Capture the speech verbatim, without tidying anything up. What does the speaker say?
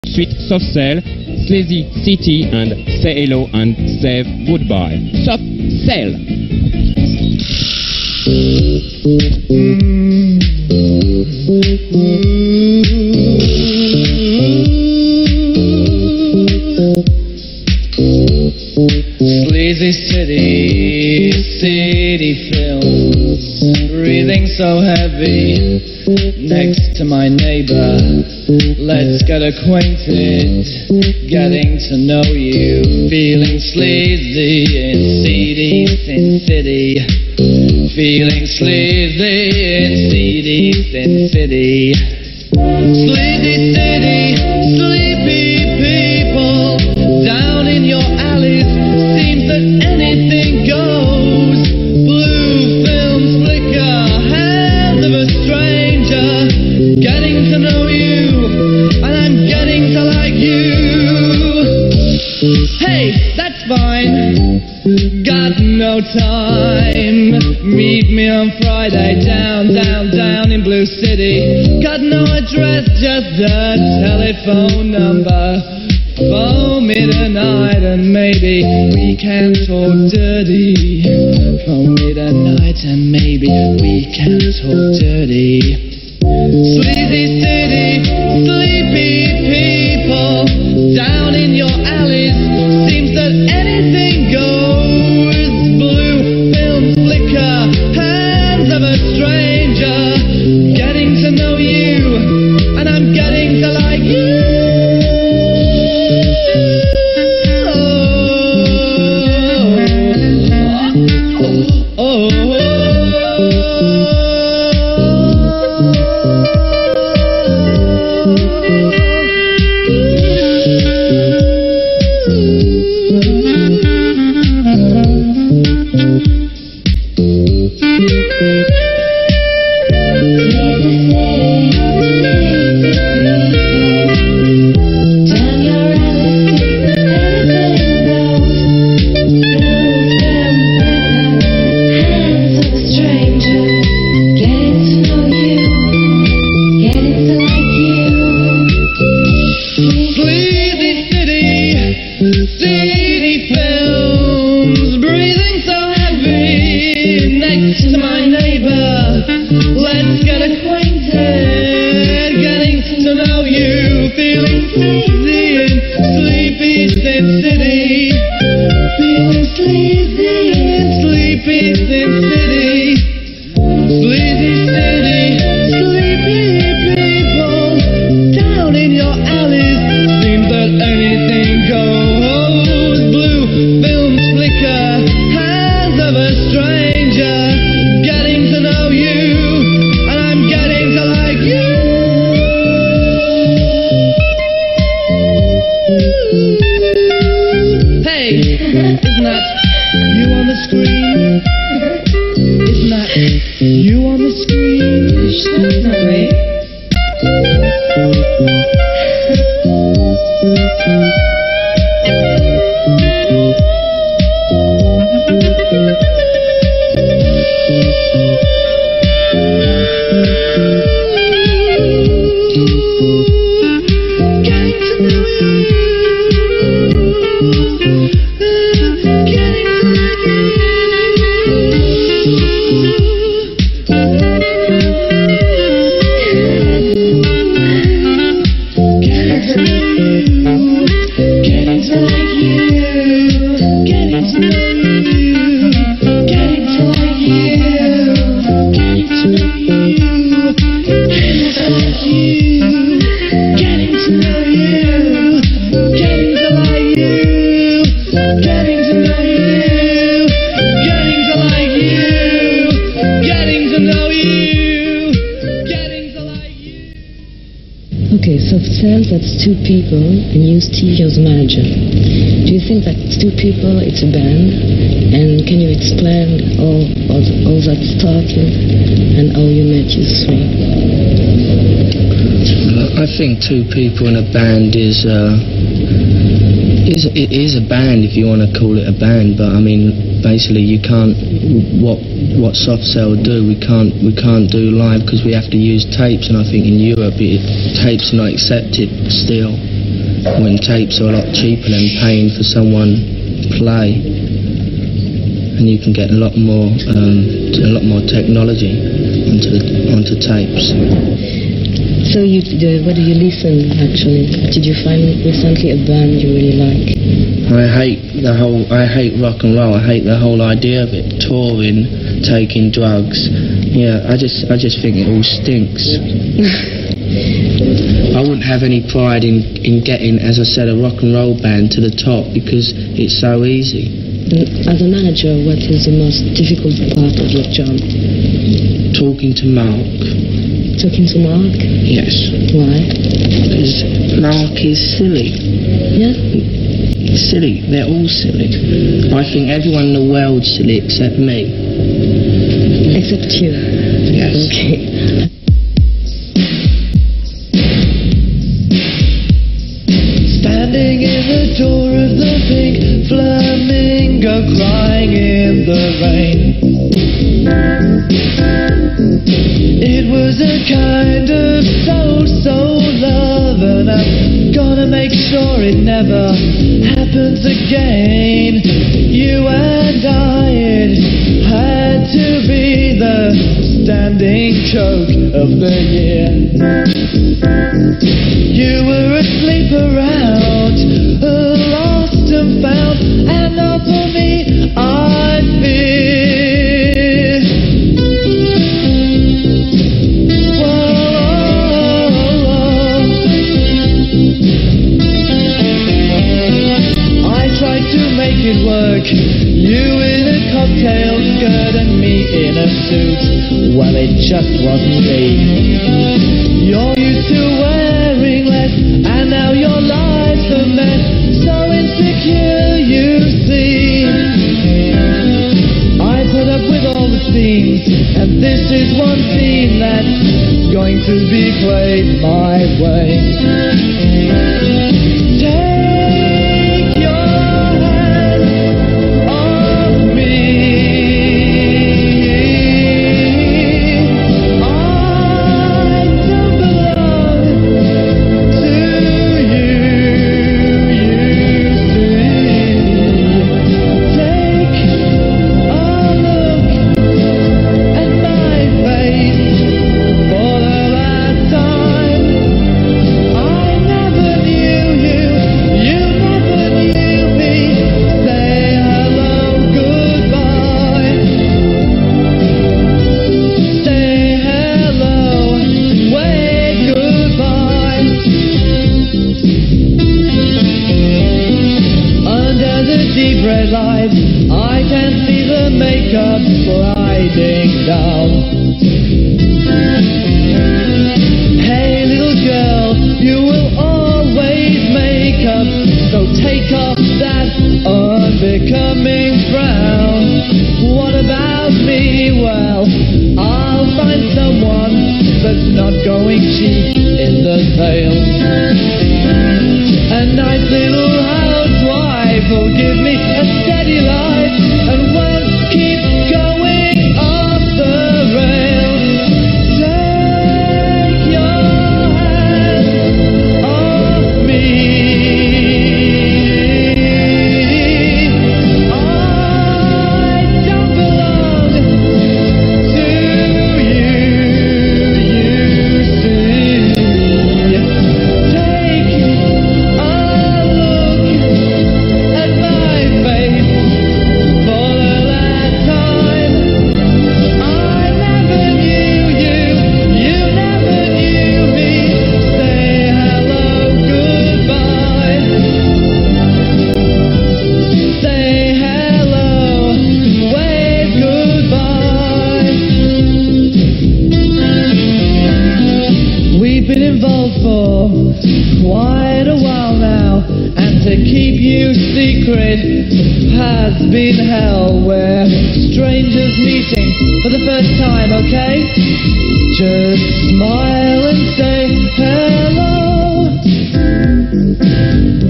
Sweet Soft Cell, Sleazy City, and Say Hello and Say Goodbye. Soft Cell. Sleazy city, city films, breathing so heavy next to my neighbor. Let's get acquainted, getting to know you. Feeling sleazy in seedy Sin City. Feeling sleazy in seedy Sin City. Sleazy city, sleepy people down in your alleys. Seems that anything goes. Blue films flicker, hands of a stranger. Getting to know you, and I'm getting to like you. Hey, that's fine. Got no time. Meet me on Friday down, down, down in Blue City. Got no address, just a telephone number. Phone me tonight and maybe we can talk dirty. Phone me tonight and maybe we can talk dirty. Sleazy city, sleepy people down in your alleys. Seems that anything goes. Blue films flicker, hands of a stranger. Getting to know you, and I'm getting to like you. That's two people and you, Stevie, as manager. Do you think that's two people, it's a band? And can you explain all, all, all that started and how you met you three? I think two people in a band is, uh, is it is a band if you want to call it a band, but I mean, basically you can't, what what Soft Cell do, we can't we can't do live because we have to use tapes, and I think in Europe it, tapes are not accepted still. when tapes are a lot cheaper than paying for someone to play, and you can get a lot more, um, a lot more technology onto the, onto tapes. So, you, uh, what do you listen, actually? Did you find recently a band you really like? I hate the whole, I hate rock and roll, I hate the whole idea of it, touring, taking drugs. Yeah, I just, I just think it all stinks. I wouldn't have any pride in, in getting, as I said, a rock and roll band to the top because it's so easy. As a manager, what is the most difficult part of your job? Talking to Mark. Talking to Mark? Yes. Why? Because Mark is silly. Yeah? Silly. They're all silly. I think everyone in the world's silly except me. Except you? Yes. Okay. Standing in the door of the pink flamingo, crying in the rain. It was a kind of so-so love, and I'm gonna make sure it never happens again. You and I, it had to be the standing joke of the year. You were asleep around, lost and found, and not for me, I fear. Whoa. I tried to make it work, you in a cocktail skirt and me in a suit. Well, it just wasn't me. You're used to wearing less, and now your life's a mess. So insecure, you see. I put up with all the scenes, and this is one scene that's going to be played my way. Take your hand off me. I can see the makeup sliding down. Hey little girl, you will always make up, so take off that unbecoming frown. What about me? Well, I'll find someone that's not going cheap in the sale. A nice little housewife will give me a steady life and won't keep going off the rails. Take your hand off me. I don't belong to you, you see. Take a look at my face for the last time. I never knew you, you never knew me. Say hello, goodbye. Say hello, wave goodbye. We've been involved for quite a while now, and to keep you secret has been hell. We're strangers meeting for the first time, okay? Just smile and say hello.